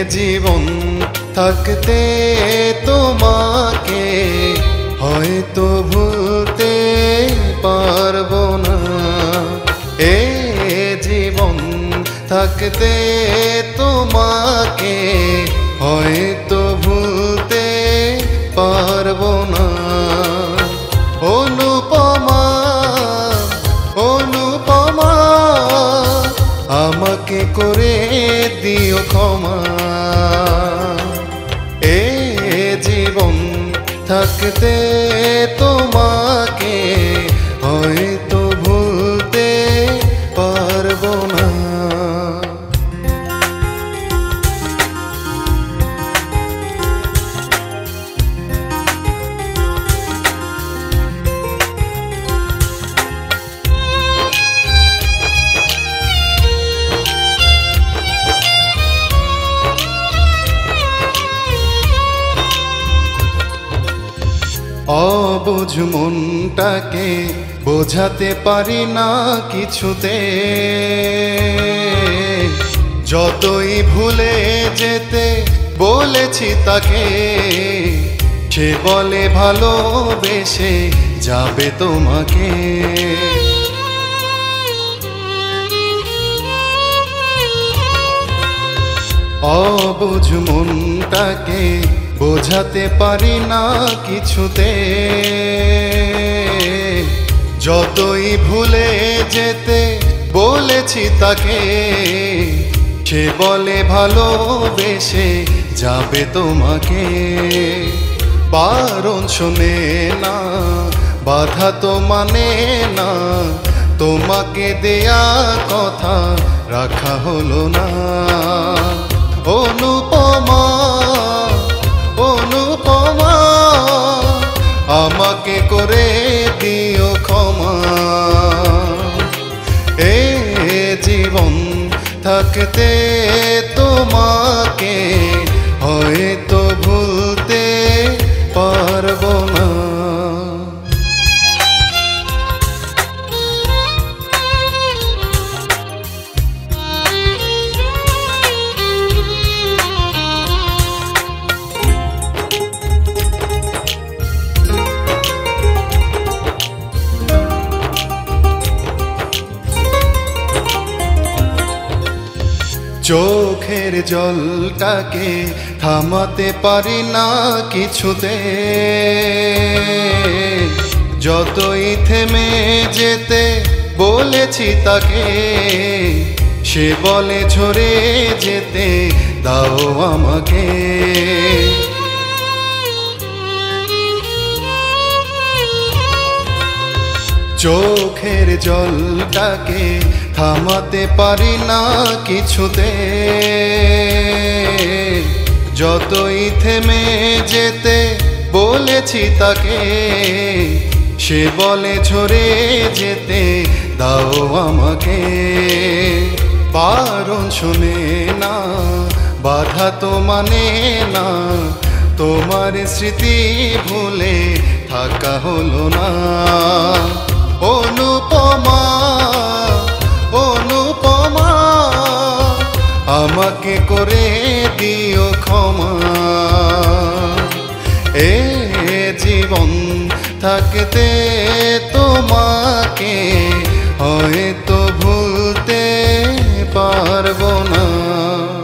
জীবন থাকতে তোমাকে হয়তো ভুলতে পারবো না। এ জীবন থাকতে তোমাকে হয়তো ভুলতে পারবো না। অনুপমা অনুপমা আমাকে করে দিও ক্ষমা। এ জীবন থাকতে তোমাকে হয়তো ভুলতে পারবো না। অবুঝ মনটাকে বোঝাতে পারি না কিছুতে, যতই ভুলে যেতে বলেছি তাকে, সে বলে ভালোবেসে যাবে তোমাকে। অবুঝ মনটাকে বোঝাতে পারি না কিছুতে, যতই ভুলে যেতে বলেছি তাকে, সে বলে ভালোবেসে যাবে তোমাকে। বারণ শোনে না, বাধা তো মানে না, তোমাকে দেয়া কথা রাখা হলো না। অনুপমা অনুপমা আমাকে করে দিও ক্ষমা। এ জীবন থাকতে তোমাকে হয়তো ভুলতে পারবো না। চোখের জলটাকে থামাতে পারি না কিছুতে, যতই থেমে যেতে বলেছি তাকে, সে বলে ঝরে যেতে দাও আমাকে। চোখের জলটাকে থামাতে পারি না কিছুতে, যতই থেমে যেতে বলেছি তাকে, সে বলে ঝরে যেতে দাও আমাকে। বারণ শোনে না, বাধা তো মানে না, তোমার স্মৃতি ভুলে থাকা হলো না। অনুপমা অনুপমা আমাকে করে দিও ক্ষমা। এ জীবন থাকতে তোমাকে হয়তো ভুলতে পারবো না।